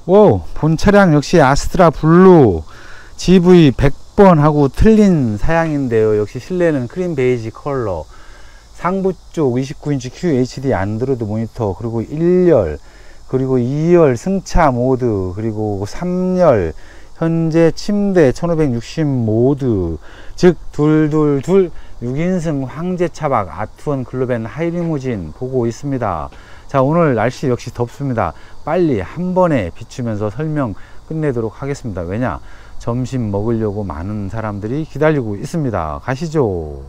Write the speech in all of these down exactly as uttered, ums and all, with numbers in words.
오, 본 차량 역시 아스트라 블루 지브이 백 번 하고 틀린 사양인데요. 역시 실내는 크림 베이지 컬러, 상부 쪽 이십구 인치 큐에이치디 안드로이드 모니터, 그리고 일 열, 그리고 이 열 승차 모드, 그리고 삼 열 현재 침대 천오백육십 모드, 즉 둘둘둘 육 인승 황제 차박 아트원 글로벤 하이리무진 보고 있습니다. 자, 오늘 날씨 역시 덥습니다. 빨리 한 번에 비추면서 설명 끝내도록 하겠습니다. 왜냐, 점심 먹으려고 많은 사람들이 기다리고 있습니다. 가시죠.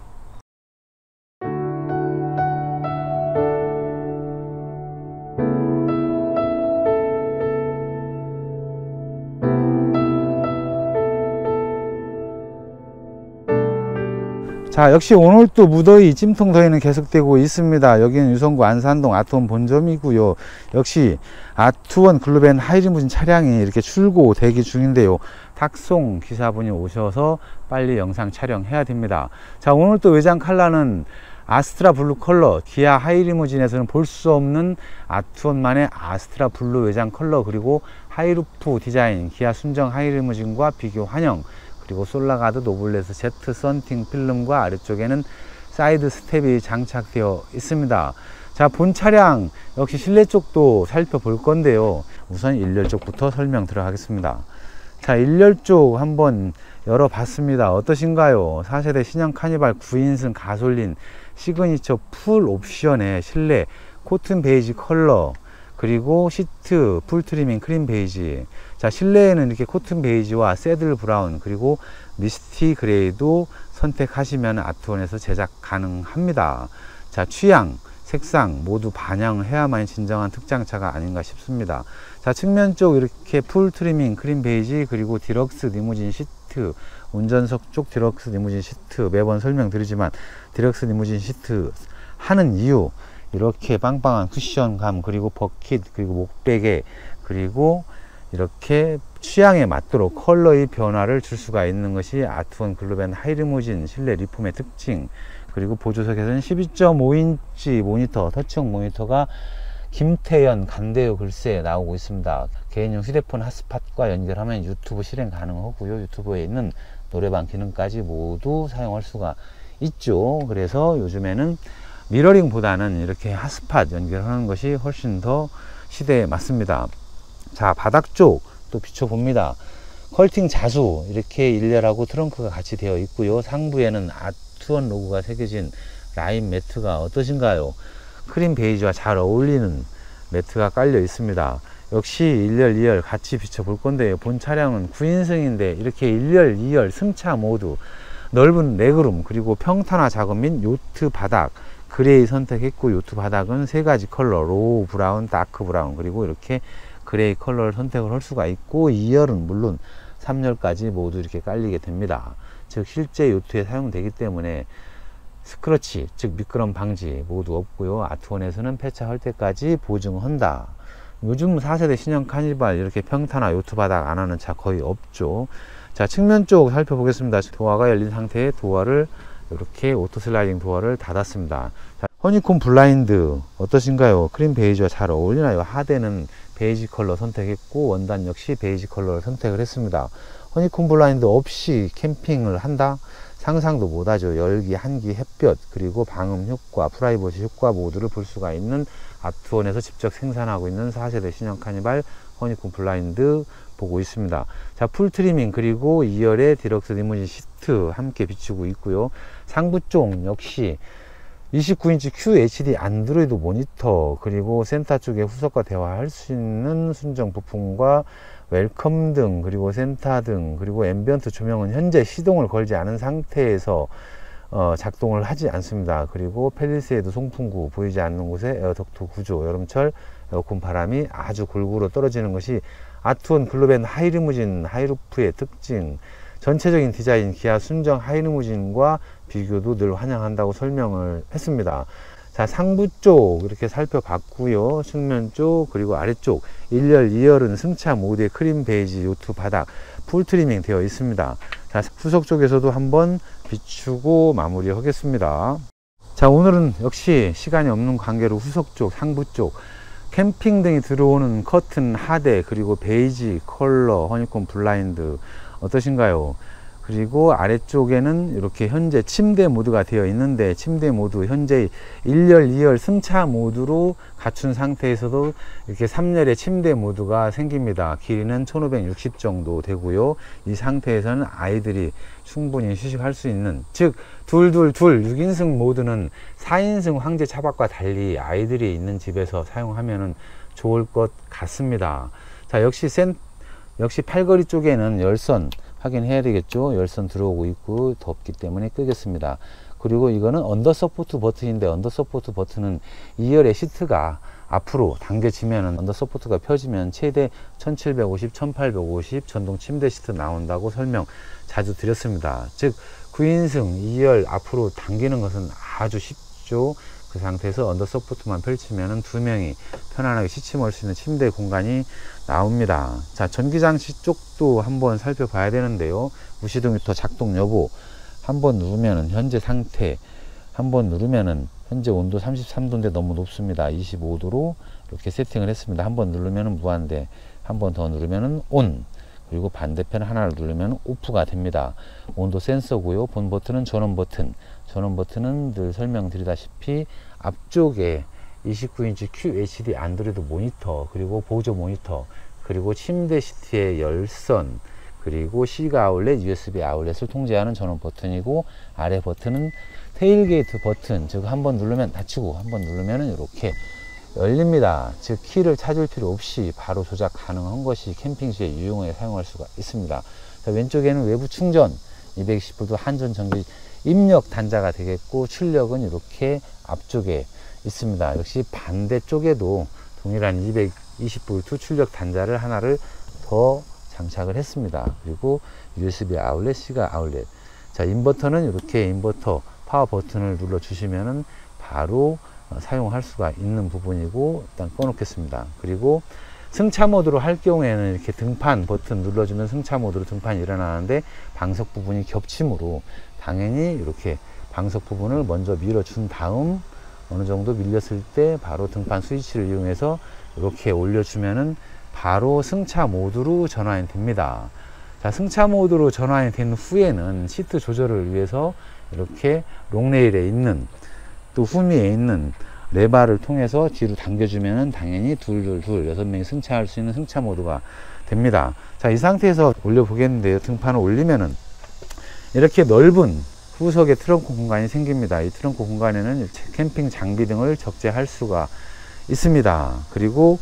자, 역시 오늘 또 무더위, 찜통 더위는 계속되고 있습니다. 여기는 유성구 안산동 아트원 본점이고요. 역시 아트원 글로벤 하이리무진 차량이 이렇게 출고 대기 중인데요. 탁송 기사분이 오셔서 빨리 영상 촬영해야 됩니다. 자, 오늘 또 외장 컬러는 아스트라 블루 컬러, 기아 하이리무진에서는 볼 수 없는 아트원만의 아스트라 블루 외장 컬러, 그리고 하이루프 디자인 기아 순정 하이리무진과 비교 환영, 그리고 솔라가드 노블레스 Z 썬팅 필름과 아래쪽에는 사이드 스텝이 장착되어 있습니다. 자, 본 차량 역시 실내 쪽도 살펴볼 건데요. 우선 일 열 쪽부터 설명 들어가겠습니다. 자, 일 열 쪽 한번 열어봤습니다. 어떠신가요? 사 세대 신형 카니발 구 인승 가솔린 시그니처 풀 옵션의 실내 코튼 베이지 컬러, 그리고 시트 풀 트리밍 크림 베이지. 자, 실내에는 이렇게 코튼 베이지와 새들 브라운, 그리고 미스티 그레이도 선택하시면 아트원에서 제작 가능합니다. 자, 취향, 색상 모두 반영해야만 진정한 특장차가 아닌가 싶습니다. 자, 측면 쪽 이렇게 풀 트리밍 크림 베이지, 그리고 디럭스 리무진 시트, 운전석 쪽 디럭스 리무진 시트, 매번 설명드리지만 디럭스 리무진 시트 하는 이유, 이렇게 빵빵한 쿠션감, 그리고 버킷, 그리고 목베개, 그리고 이렇게 취향에 맞도록 컬러의 변화를 줄 수가 있는 것이 아트원 글로벤 하이리무진 실내 리폼의 특징. 그리고 보조석에서는 십이 점 오 인치 모니터, 터치형 모니터가 김태현 간대요 글쎄 나오고 있습니다. 개인용 휴대폰 핫스팟과 연결하면 유튜브 실행 가능하고요. 유튜브에 있는 노래방 기능까지 모두 사용할 수가 있죠. 그래서 요즘에는 미러링 보다는 이렇게 핫스팟 연결하는 것이 훨씬 더 시대에 맞습니다. 자, 바닥 쪽 또 비춰봅니다. 컬팅 자수 이렇게 일 열하고 트렁크가 같이 되어 있고요. 상부에는 아트원 로고가 새겨진 라인 매트가 어떠신가요? 크림 베이지와 잘 어울리는 매트가 깔려 있습니다. 역시 일 열, 이 열 같이 비춰볼 건데요. 본 차량은 구 인승인데 이렇게 일 열, 이 열 승차 모두, 넓은 레그룸, 그리고 평탄화 작업 및 요트 바닥 그레이 선택했고, 요트 바닥은 세 가지 컬러, 로우 브라운, 다크 브라운, 그리고 이렇게 그레이 컬러를 선택을 할 수가 있고, 이 열은 물론 삼 열까지 모두 이렇게 깔리게 됩니다. 즉 실제 요트에 사용되기 때문에 스크러치, 즉 미끄럼 방지 모두 없고요. 아트원에서는 폐차할 때까지 보증한다. 요즘 사 세대 신형 카니발 이렇게 평탄화 요트 바닥 안 하는 차 거의 없죠. 자, 측면 쪽 살펴보겠습니다. 도어가 열린 상태의 도어를 이렇게 오토 슬라이딩 도어를 닫았습니다. 자, 허니콤 블라인드 어떠신가요? 크림 베이지와 잘 어울리나요? 하대는 베이지 컬러 선택했고, 원단 역시 베이지 컬러를 선택을 했습니다. 허니콤 블라인드 없이 캠핑을 한다? 상상도 못하죠. 열기, 한기, 햇볕, 그리고 방음 효과, 프라이버시 효과 모두를 볼 수가 있는 아트원에서 직접 생산하고 있는 사 세대 신형 카니발 허니콤 블라인드 보고 있습니다. 자, 풀 트리밍, 그리고 이 열의 디럭스 리무진 시트 함께 비추고 있고요. 상부 쪽 역시 이십구 인치 큐에이치디 안드로이드 모니터, 그리고 센터 쪽에 후석과 대화할 수 있는 순정 부품과 웰컴 등, 그리고 센터 등, 그리고 앰비언트 조명은 현재 시동을 걸지 않은 상태에서 어, 작동을 하지 않습니다. 그리고 펠리세이드 송풍구, 보이지 않는 곳에 에어덕트 구조, 여름철 에어컨 바람이 아주 골고루 떨어지는 것이 아트원 글로벤 하이리무진 하이루프의 특징. 전체적인 디자인 기아 순정 하이리무진과 비교도 늘 환영한다고 설명을 했습니다. 자, 상부 쪽 이렇게 살펴봤고요. 측면 쪽, 그리고 아래쪽 일 열, 이 열은 승차 모드의 크림 베이지 요트 바닥 풀 트리밍 되어 있습니다. 자, 후석 쪽에서도 한번 비추고 마무리 하겠습니다. 자, 오늘은 역시 시간이 없는 관계로 후석 쪽, 상부 쪽 캠핑 등이 들어오는 커튼 하대, 그리고 베이지 컬러 허니콤 블라인드 어떠신가요? 그리고 아래쪽에는 이렇게 현재 침대 모드가 되어 있는데, 침대 모드 현재 일 열, 이 열 승차 모드로 갖춘 상태에서도 이렇게 삼 열의 침대 모드가 생깁니다. 길이는 천오백육십 정도 되고요. 이 상태에서는 아이들이 충분히 휴식할 수 있는, 즉 둘둘둘 육 인승 모드는 사 인승 황제 차박과 달리 아이들이 있는 집에서 사용하면 좋을 것 같습니다. 자, 역시 센 역시 팔걸이 쪽에는 열선 확인해야 되겠죠. 열선 들어오고 있고 덥기 때문에 끄겠습니다. 그리고 이거는 언더 서포트 버튼인데, 언더 서포트 버튼은 이 열의 시트가 앞으로 당겨지면, 언더 서포트가 펴지면 최대 천칠백오십, 천팔백오십 전동 침대 시트 나온다고 설명 자주 드렸습니다. 즉 구 인승 이 열 앞으로 당기는 것은 아주 쉽죠. 그 상태에서 언더 서포트만 펼치면 두 명이 편안하게 시침할 수 있는 침대 공간이 나옵니다. 자, 전기장치 쪽도 한번 살펴봐야 되는데요. 무시동유터 작동 여부 한번 누르면은 현재 상태, 한번 누르면은 현재 온도 삼십삼 도인데 너무 높습니다. 이십오 도로 이렇게 세팅을 했습니다. 한번 누르면은 무한대, 한번 더 누르면은 온, 그리고 반대편 하나를 누르면 오프가 됩니다. 온도 센서고요. 본 버튼은 전원 버튼. 전원 버튼은 늘 설명드리다시피 앞쪽에 이십구 인치 큐에이치디 안드로이드 모니터, 그리고 보조 모니터, 그리고 침대 시트의 열선, 그리고 C가 아울렛, 유에스비 아울렛을 통제하는 전원 버튼이고, 아래 버튼은 테일게이트 버튼, 즉 한번 누르면 닫히고 한번 누르면 이렇게 열립니다. 즉 키를 찾을 필요 없이 바로 조작 가능한 것이 캠핑 시에 유용하게 사용할 수가 있습니다. 자, 왼쪽에는 외부 충전 이백이십 볼트 한전 전기 입력 단자가 되겠고, 출력은 이렇게 앞쪽에 있습니다. 역시 반대쪽에도 동일한 이백이십 볼트 출력 단자를 하나를 더 장착을 했습니다. 그리고 유에스비 아울렛, C가 아울렛. 자, 인버터는 이렇게 인버터 파워 버튼을 눌러 주시면은 바로 어, 사용할 수가 있는 부분이고, 일단 꺼 놓겠습니다. 그리고 승차 모드로 할 경우에는 이렇게 등판 버튼 눌러주면 승차 모드로 등판이 일어나는데, 방석 부분이 겹치므로 당연히 이렇게 방석 부분을 먼저 밀어준 다음 어느 정도 밀렸을 때 바로 등판 스위치를 이용해서 이렇게 올려주면은 바로 승차 모드로 전환이 됩니다. 자, 승차 모드로 전환이 된 후에는 시트 조절을 위해서 이렇게 롱레일에 있는, 또 후미에 있는 레바를 통해서 뒤로 당겨주면은 당연히 둘둘둘 여섯 명이 승차할 수 있는 승차 모드가 됩니다. 자, 이 상태에서 올려 보겠는데요. 등판을 올리면은 이렇게 넓은 후석의 트렁크 공간이 생깁니다. 이 트렁크 공간에는 캠핑 장비 등을 적재할 수가 있습니다. 그리고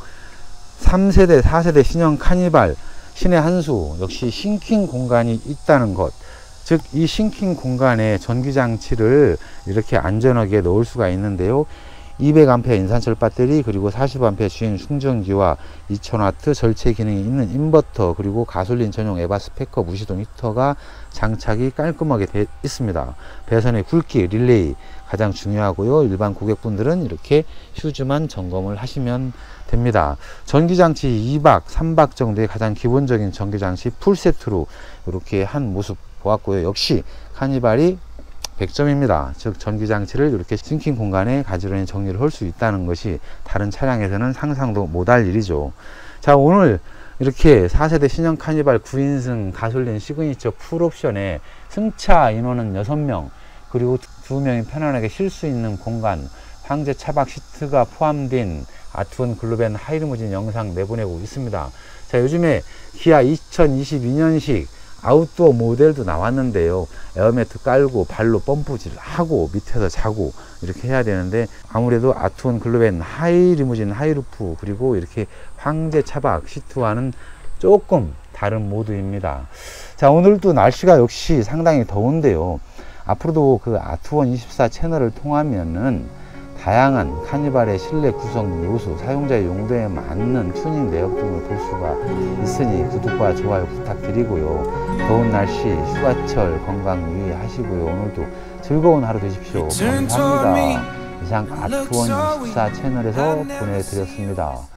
삼 세대, 사 세대 신형 카니발, 신의 한수 역시 싱킹 공간이 있다는 것, 즉 이 싱킹 공간에 전기장치를 이렇게 안전하게 넣을 수가 있는데요. 이백 암페어 인산철 배터리, 그리고 사십 암페어 주행 충전기와 이천 와트 절체 기능이 있는 인버터, 그리고 가솔린 전용 에바 스펙커 무시동 히터가 장착이 깔끔하게 되어 있습니다. 배선의 굵기, 릴레이 가장 중요하고요. 일반 고객분들은 이렇게 휴즈만 점검을 하시면 됩니다. 전기장치 이 박, 삼 박 정도의 가장 기본적인 전기장치 풀세트로 이렇게 한 모습 보았고요. 역시 카니발이 백 점입니다. 즉 전기장치를 이렇게 싱킹 공간에 가지런히 정리를 할 수 있다는 것이 다른 차량에서는 상상도 못할 일이죠. 자, 오늘 이렇게 사 세대 신형 카니발 구 인승 가솔린 시그니처 풀옵션에 승차 인원은 여섯 명, 그리고 두 명이 편안하게 쉴 수 있는 공간, 황제 차박 시트가 포함된 아트원 글로벤 하이리무진 영상 내보내고 있습니다. 자, 요즘에 기아 이천이십이 년식 아웃도어 모델도 나왔는데요. 에어매트 깔고 발로 펌프질 하고 밑에서 자고 이렇게 해야 되는데, 아무래도 아트원 글로벤 하이리무진 하이루프, 그리고 이렇게 황제 차박 시트와는 조금 다른 모드입니다. 자, 오늘도 날씨가 역시 상당히 더운데요. 앞으로도 그 아트원 이십사 채널을 통하면은 다양한 카니발의 실내 구성 요소, 사용자의 용도에 맞는 튜닝 내역 등을 볼 수가 있으니 구독과 좋아요 부탁드리고요. 더운 날씨, 휴가철 건강 유의하시고요. 오늘도 즐거운 하루 되십시오. 감사합니다. 이상 아트원 이십사 채널에서 보내드렸습니다.